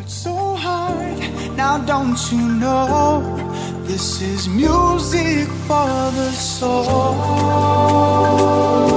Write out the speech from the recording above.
So hard, now don't you know this is music for the soul.